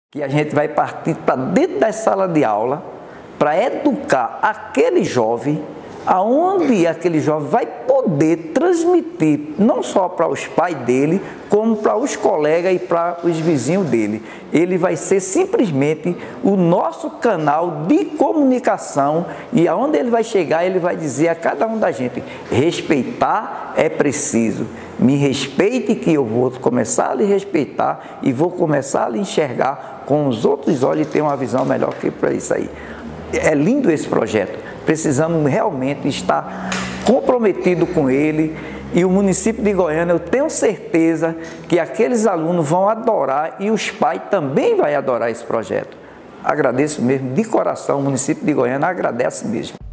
que a gente vai partir para dentro da sala de aula para educar aquele jovem, aonde aquele jovem vai poder transmitir não só para os pais dele, como para os colegas e para os vizinhos dele. Ele vai ser simplesmente o nosso canal de comunicação e aonde ele vai chegar, ele vai dizer a cada um da gente: respeitar é preciso, me respeite que eu vou começar a lhe respeitar e vou começar a lhe enxergar com os outros olhos e ter uma visão melhor que para isso aí. É lindo esse projeto, precisamos realmente estar comprometido com ele, e o município de Goiânia, eu tenho certeza que aqueles alunos vão adorar e os pais também vão adorar esse projeto. Agradeço mesmo de coração, o município de Goiânia agradece mesmo.